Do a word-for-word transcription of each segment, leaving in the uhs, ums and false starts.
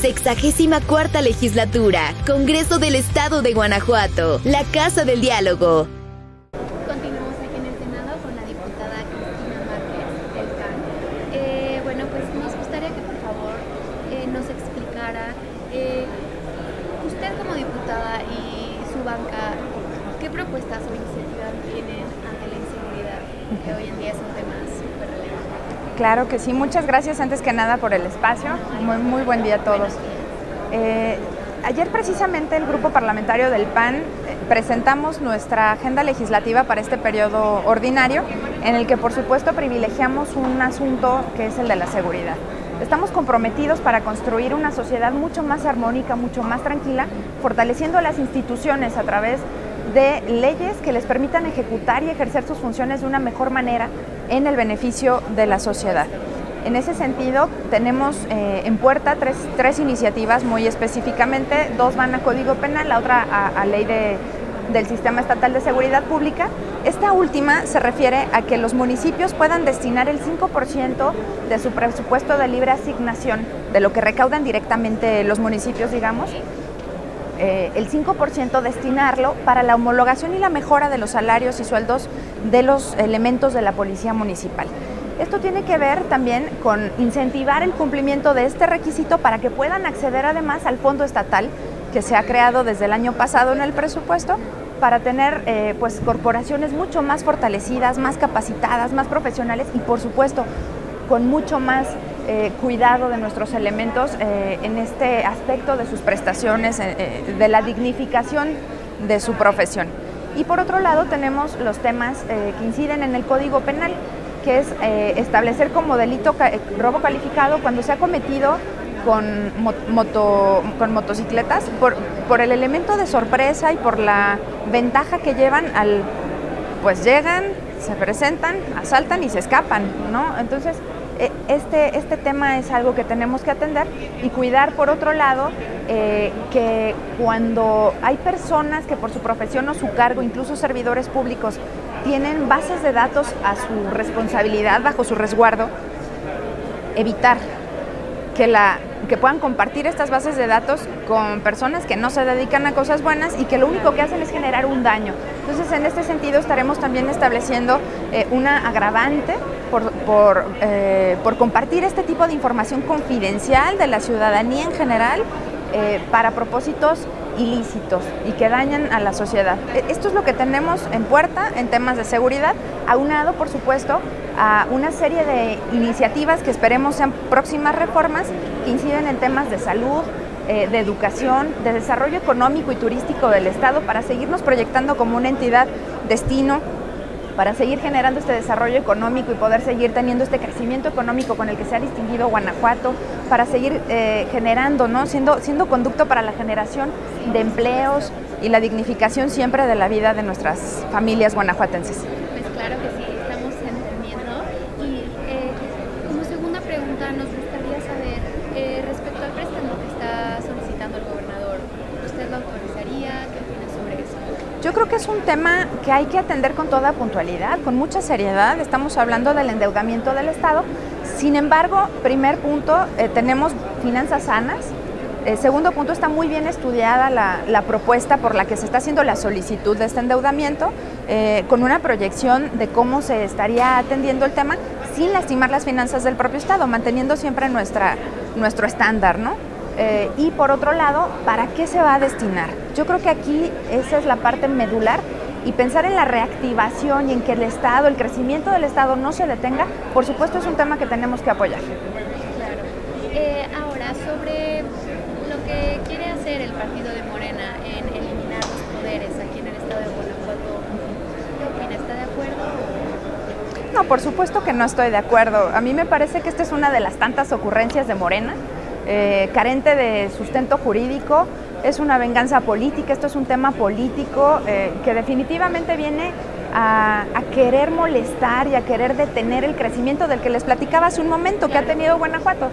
Sexagésima cuarta legislatura, Congreso del Estado de Guanajuato, la Casa del Diálogo. Continuamos aquí en el Senado con la diputada Cristina Márquez del P A N. Eh, bueno, pues nos gustaría que por favor eh, nos explicara, eh, usted como diputada y su banca, ¿qué propuestas o iniciativas tienen ante la inseguridad, que hoy en día es un tema súper relevante? Claro que sí, muchas gracias antes que nada por el espacio, muy, muy buen día a todos. Eh, ayer precisamente el grupo parlamentario del P A N eh, presentamos nuestra agenda legislativa para este periodo ordinario, en el que por supuesto privilegiamos un asunto que es el de la seguridad. Estamos comprometidos para construir una sociedad mucho más armónica, mucho más tranquila, fortaleciendo las instituciones a través de leyes que les permitan ejecutar y ejercer sus funciones de una mejor manera en el beneficio de la sociedad. En ese sentido, tenemos eh, en puerta tres, tres iniciativas muy específicamente, dos van a Código Penal, la otra a, a Ley de, del Sistema Estatal de Seguridad Pública. Esta última se refiere a que los municipios puedan destinar el cinco por ciento de su presupuesto de libre asignación, de lo que recaudan directamente los municipios, digamos, Eh, el cinco por ciento destinarlo para la homologación y la mejora de los salarios y sueldos de los elementos de la policía municipal. Esto tiene que ver también con incentivar el cumplimiento de este requisito para que puedan acceder además al fondo estatal que se ha creado desde el año pasado en el presupuesto para tener eh, pues, corporaciones mucho más fortalecidas, más capacitadas, más profesionales y por supuesto con mucho más Eh, cuidado de nuestros elementos eh, en este aspecto de sus prestaciones, eh, de la dignificación de su profesión. Y por otro lado tenemos los temas eh, que inciden en el Código Penal, que es eh, establecer como delito ca robo calificado cuando se ha cometido con, moto, con motocicletas por, por el elemento de sorpresa y por la ventaja que llevan al, pues llegan, se presentan, asaltan y se escapan, ¿no? Entonces, Este, este tema es algo que tenemos que atender y cuidar, por otro lado, eh, que cuando hay personas que por su profesión o su cargo, incluso servidores públicos, tienen bases de datos a su responsabilidad, bajo su resguardo, evitar que, la, que puedan compartir estas bases de datos con personas que no se dedican a cosas buenas y que lo único que hacen es generar un daño. Entonces, en este sentido, estaremos también estableciendo eh, una agravante por, por, eh, por compartir este tipo de información confidencial de la ciudadanía en general eh, para propósitos ilícitos y que dañan a la sociedad. Esto es lo que tenemos en puerta en temas de seguridad, aunado, por supuesto, a una serie de iniciativas que esperemos sean próximas reformas que inciden en temas de salud, eh, de educación, de desarrollo económico y turístico del Estado para seguirnos proyectando como una entidad destino, para seguir generando este desarrollo económico y poder seguir teniendo este crecimiento económico con el que se ha distinguido Guanajuato, para seguir eh, generando, ¿no? siendo, siendo conducto para la generación de empleos y la dignificación siempre de la vida de nuestras familias guanajuatenses. Pues claro que sí, estamos entendiendo. Y eh, como segunda pregunta nos gustaría saber, eh, respecto al préstamo que está solicitando el gobernador, ¿usted lo autorizaría? ¿Qué opina sobre eso? Yo creo que es un tema que hay que atender con toda puntualidad, con mucha seriedad. Estamos hablando del endeudamiento del Estado. Sin embargo, primer punto, eh, tenemos finanzas sanas. Eh, segundo punto, está muy bien estudiada la, la propuesta por la que se está haciendo la solicitud de este endeudamiento, eh, con una proyección de cómo se estaría atendiendo el tema sin lastimar las finanzas del propio Estado, manteniendo siempre nuestra, nuestro estándar, ¿no? Eh, y por otro lado, ¿para qué se va a destinar? Yo creo que aquí esa es la parte medular y pensar en la reactivación y en que el Estado, el crecimiento del Estado no se detenga, por supuesto es un tema que tenemos que apoyar. Claro. Eh, ahora, sobre lo que quiere hacer el partido de Morena en eliminar los poderes aquí en el Estado de Guanajuato, ¿qué opina? ¿Está de acuerdo? No, por supuesto que no estoy de acuerdo. A mí me parece que esta es una de las tantas ocurrencias de Morena, eh, carente de sustento jurídico, es una venganza política, esto es un tema político eh, que definitivamente viene a, a querer molestar y a querer detener el crecimiento del que les platicaba hace un momento que ha tenido Guanajuato.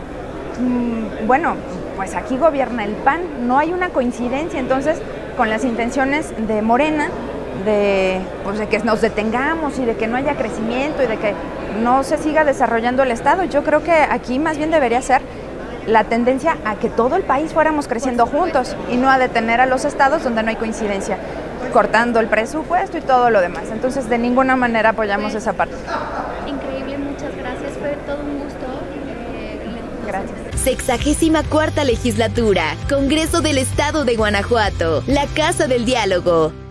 Mm, bueno, pues aquí gobierna el P A N, no hay una coincidencia entonces con las intenciones de Morena de, pues, de que nos detengamos y de que no haya crecimiento y de que no se siga desarrollando el Estado. Yo creo que aquí más bien debería ser la tendencia a que todo el país fuéramos creciendo juntos y no a detener a los estados donde no hay coincidencia, cortando el presupuesto y todo lo demás. Entonces, de ninguna manera apoyamos esa parte. Increíble, muchas gracias, fue todo un gusto. Eh, gracias. Sexagésima cuarta legislatura, Congreso del Estado de Guanajuato, la Casa del Diálogo.